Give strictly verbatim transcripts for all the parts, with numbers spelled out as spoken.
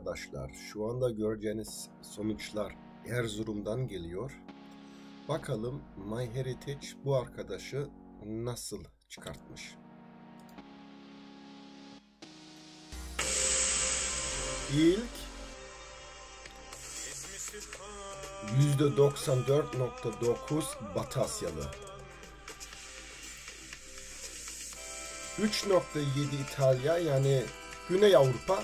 arkadaşlar, şu anda göreceğiniz sonuçlar Erzurum'dan geliyor. Bakalım MyHeritage bu arkadaşı nasıl çıkartmış. İlk yüzde doksan dört nokta dokuz Batı Asyalı, üç nokta yedi İtalya yani Güney Avrupa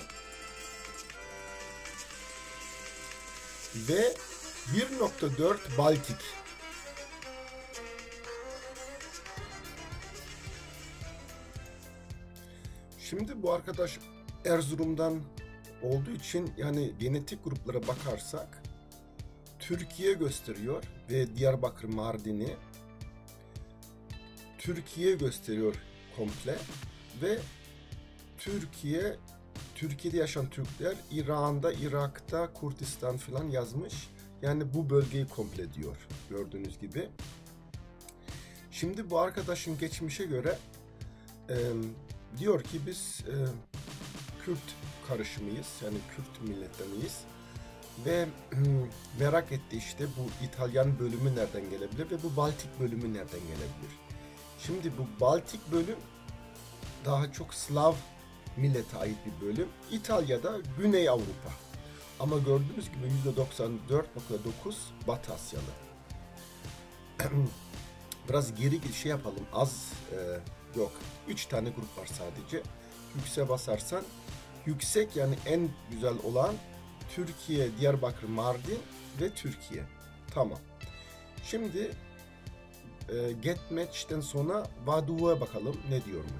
ve bir nokta dört Baltik. Şimdi bu arkadaş Erzurum'dan olduğu için yani genetik gruplara bakarsak Türkiye gösteriyor ve Diyarbakır, Mardin'i Türkiye gösteriyor komple ve Türkiye Türkiye'de yaşayan Türkler İran'da, Irak'ta, Kurdistan falan yazmış. Yani bu bölgeyi komple diyor gördüğünüz gibi. Şimdi bu arkadaşın geçmişe göre e, diyor ki biz e, Kürt karışımıyız, yani Kürt milletleniyiz ve merak etti işte bu İtalyan bölümü nereden gelebilir ve bu Baltik bölümü nereden gelebilir. Şimdi bu Baltik bölüm daha çok Slav millete ait bir bölüm. İtalya'da Güney Avrupa. Ama gördüğünüz gibi yüzde doksan dört nokta dokuz Batı Asyalı. Biraz geri şey yapalım. Az e, yok. üç tane grup var sadece. Yükseğe basarsan yüksek yani en güzel olan Türkiye, Diyarbakır, Mardin ve Türkiye. Tamam. Şimdi e, GetMatch'ten sonra Vadu'ya bakalım ne diyormuş.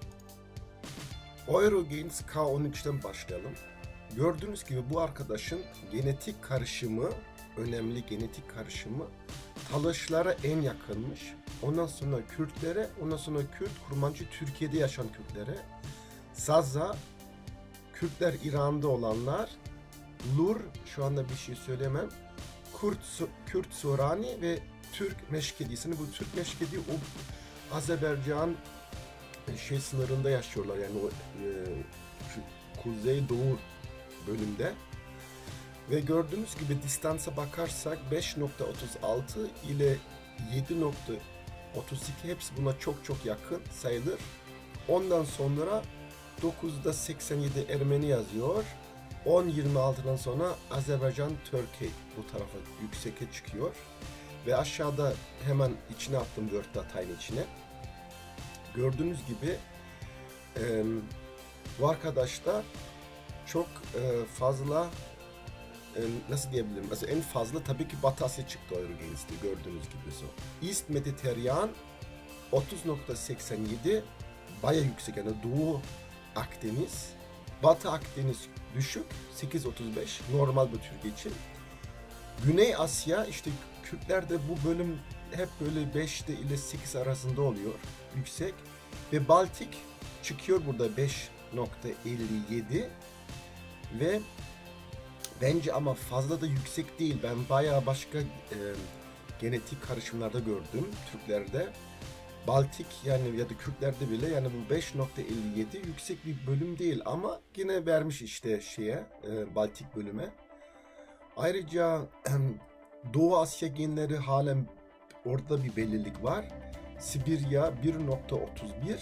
Eurogains K on üç'ten başlayalım. Gördüğünüz gibi bu arkadaşın genetik karışımı, önemli genetik karışımı Talaşlara en yakınmış. Ondan sonra Kürtlere, ondan sonra Kürt, Kurmancı Türkiye'de yaşayan Kürtlere, Zaza, Kürtler İran'da olanlar, Lur, şu anda bir şey söylemem, Kürt, Kürt Sorani ve Türk Meşkedisini, bu Türk Meşkedi o Azerbaycan şey sınırında yaşıyorlar yani o e, kuzey doğu bölümde ve gördüğünüz gibi distansa bakarsak beş nokta otuz altı ile yedi nokta otuz iki hepsi buna çok çok yakın sayılır. Ondan sonra dokuzda seksen yedi Ermeni yazıyor. on yirmi altıdan sonra Azerbaycan, Türkiye bu tarafa yükseğe çıkıyor. Ve aşağıda hemen içine attım Word datayın içine. Gördüğünüz gibi e, bu arkadaşta çok e, fazla e, nasıl diyebilirim? Mesela en fazla tabii ki Batı Asya çıktı Eurogains'te gördüğünüz gibi. So. East Mediterranean otuz nokta seksen yedi baya yüksek yani Doğu Akdeniz. Batı Akdeniz düşük sekiz nokta otuz beş normal bu Türkiye için. Güney Asya işte Kürtlerde bu bölüm hep böyle beşte ile sekiz arasında oluyor yüksek ve Baltik çıkıyor burada beş nokta elli yedi ve bence ama fazla da yüksek değil. Ben bayağı başka e, genetik karışımlarda gördüm Türklerde. Baltik yani ya da Kürtlerde bile yani bu beş nokta elli yedi yüksek bir bölüm değil ama yine vermiş işte şeye e, Baltik bölüme. Ayrıca Doğu Asya genleri halen orada bir belirlik var. Sibirya bir nokta otuz bir,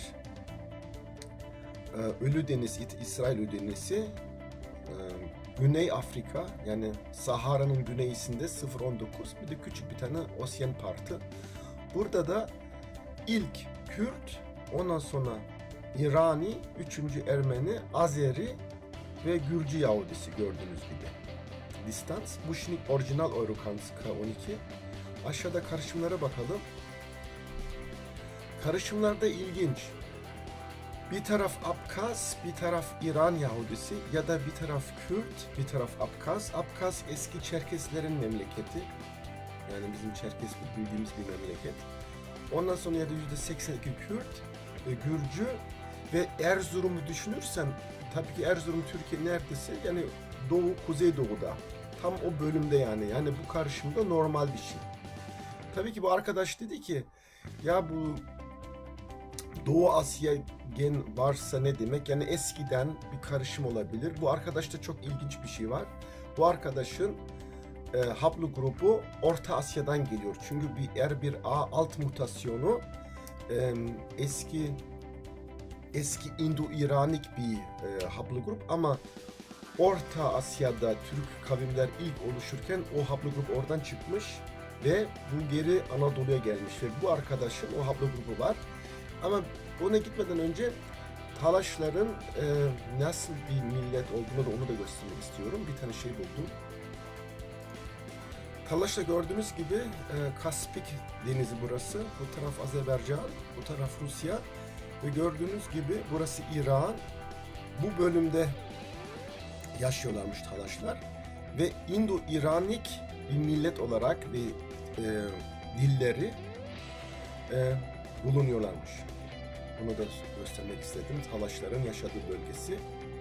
Ölüdeniz, İsrail Ölüdeniz'i, Güney Afrika yani Sahara'nın güneyisinde sıfır nokta on dokuz, bir de küçük bir tane Osyen Partı. Burada da ilk Kürt, ondan sonra İrani, üçüncü Ermeni, Azeri ve Gürcü Yahudisi gördüğünüz gibi. Distans. Bu şimdi orijinal Eurogains'te K on iki. Aşağıda karışımlara bakalım. Karışımlarda ilginç. Bir taraf Abkaz, bir taraf İran Yahudisi ya da bir taraf Kürt, bir taraf Abkaz. Abkaz eski Çerkeslerin memleketi. Yani bizim Çerkes bildiğimiz bir memleket. Ondan sonra ya da yüzde seksen iki Kürt, e, Gürcü ve Erzurum'u düşünürsen tabii ki Erzurum Türkiye neredeyse yani Doğu, Kuzeydoğu'da. Tam o bölümde yani. Yani bu karışımda normal bir şey. Tabii ki bu arkadaş dedi ki ya bu Doğu Asya gen varsa ne demek? Yani eskiden bir karışım olabilir. Bu arkadaşta çok ilginç bir şey var. Bu arkadaşın e, haplogrubu Orta Asya'dan geliyor. Çünkü bir R bir A alt mutasyonu e, eski eski Indo-İranik bir e, haplogrup ama Orta Asya'da Türk kavimler ilk oluşurken o haplogrup oradan çıkmış ve bu geri Anadolu'ya gelmiş ve bu arkadaşın o haplogrubu var. Ama ona gitmeden önce Talaşların e, nasıl bir millet olduğunu da onu da göstermek istiyorum. Bir tane şey buldum. Talaş'ta gördüğünüz gibi e, Kaspik Denizi burası. Bu taraf Azerbaycan, bu taraf Rusya. Ve gördüğünüz gibi burası İran. Bu bölümde yaşıyorlarmış Talaşlar. Ve Indo-İranik bir millet olarak ve e, dilleri e, bulunuyorlarmış. Bunu da göstermek istedim. Talaşların yaşadığı bölgesi.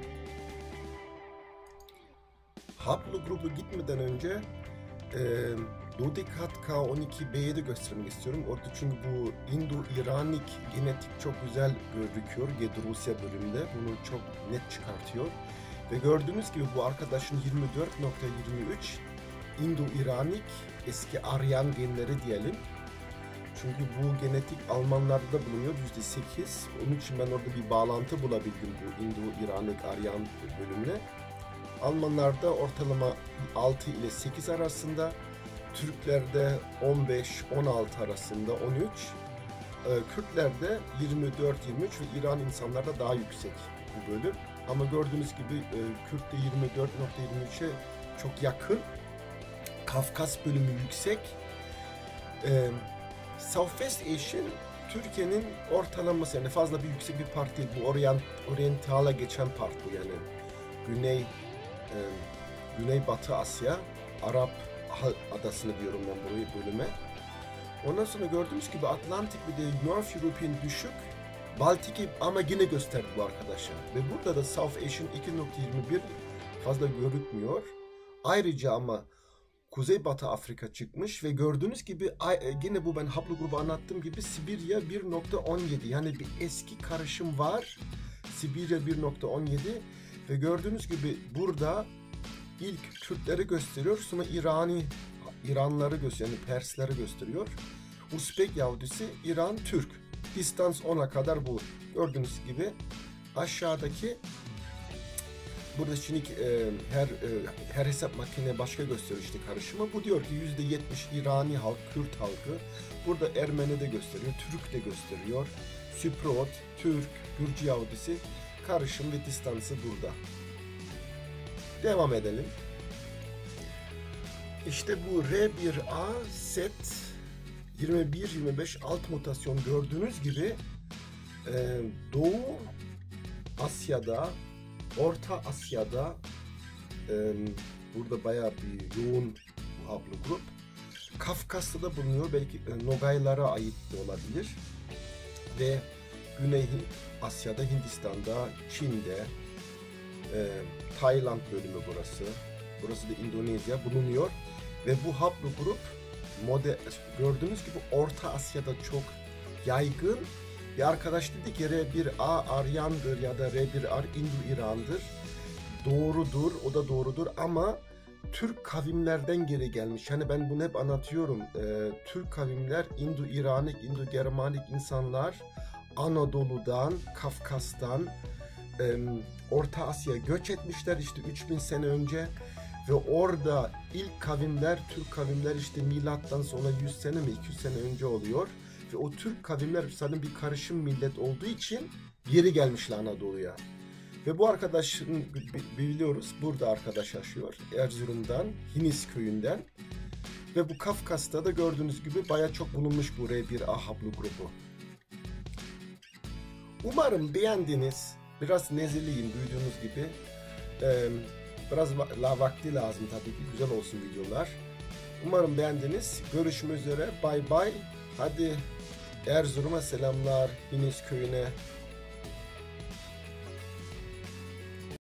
Haplogrubu gitmeden önce e, Dodikat K on iki B'yi de göstermek istiyorum. Orada çünkü bu Indo-İranik genetik çok güzel gözüküyor. Gedrusya bölümünde. Bunu çok net çıkartıyor. Ve gördüğünüz gibi bu arkadaşın yirmi dört nokta yirmi üç Indo-İranik eski Aryan genleri diyelim. Çünkü bu genetik Almanlarda da bulunuyor yüzde sekiz. Onun için ben orada bir bağlantı bulabildim bu Indo-İranik Aryan bölümüne. Almanlarda ortalama altı ile sekiz arasında, Türklerde on beş on altı arasında on üç, Kürtlerde yirmi dört yirmi üç ve İran insanlarda daha yüksek bu bölüm. Ama gördüğünüz gibi Kürt'te yirmi dört nokta yirmi üçe çok yakın. Kafkas bölümü yüksek. Southwest Asian Türkiye'nin ortalaması, yani fazla bir yüksek bir part değil. Bu Orient, Oriental'a geçen part bu yani. Güney e, Güneybatı Asya, Arap adasını diyorum ben burayı bölüme. Ondan sonra gördüğümüz gibi Atlantik bir de North European düşük, Baltik ama yine gösterdi bu arkadaşlar. Ve burada da South Asian iki nokta yirmi bir fazla görükmüyor. Ayrıca ama Kuzeybatı Afrika çıkmış ve gördüğünüz gibi yine bu ben haplogrubu anlattığım gibi Sibirya bir nokta on yedi, yani bir eski karışım var. Sibirya bir nokta on yedi ve gördüğünüz gibi burada ilk Kürtleri gösteriyor, sonra İrani İranları gösteriyor, yani Persleri gösteriyor. Uzbek Yahudisi, İran, Türk. Distans ona kadar bu. Gördüğünüz gibi aşağıdaki burada şimdi e, her e, her hesap makine başka gösteriyor işte karışımı. Bu diyor ki yüzde yetmiş İrani halk, Kürt halkı. Burada Ermeni de gösteriyor, Türk de gösteriyor. Süprot, Türk, Gürcü Yahudisi karışım ve distansı burada. Devam edelim. İşte bu R bir A set yirmi bir yirmi beş alt mutasyon gördüğünüz gibi e, Doğu Asya'da, Orta Asya'da e, burada bayağı bir yoğun bu haplogrup. Kafkas'ta da bulunuyor. Belki e, Nogaylara ait de olabilir. Ve Güney Asya'da, Hindistan'da, Çin'de, e, Tayland bölümü burası. Burası da Endonezya bulunuyor. Ve bu haplogrup model, gördüğünüz gibi Orta Asya'da çok yaygın. Bir arkadaş dedi ki R bir A Aryandır ya da R bir A Indo-İran'dır. Doğrudur, o da doğrudur ama Türk kavimlerden geri gelmiş. Hani ben bunu hep anlatıyorum. Ee, Türk kavimler Indo-İranik, Indo-Germanik insanlar Anadolu'dan, Kafkas'tan, e, Orta Asya'ya göç etmişler işte üç bin sene önce. Ve orada ilk kavimler, Türk kavimler işte milattan sonra yüz sene mi iki yüz sene önce oluyor. Ve o Türk kavimler sanırım bir karışım millet olduğu için geri gelmişler Anadolu'ya. Ve bu arkadaşın biliyoruz burada arkadaş yaşıyor. Erzurum'dan, Hinis köyünden. Ve bu Kafkas'ta da gördüğünüz gibi baya çok bulunmuş bu R bir A haplogrubu. Umarım beğendiniz. Biraz neziliyim duyduğunuz gibi. Ee, biraz la vakti lazım tabii ki. Güzel olsun videolar. Umarım beğendiniz. Görüşmek üzere. Bay bay. Hadi Erzurum'a selamlar. Hinis köyüne.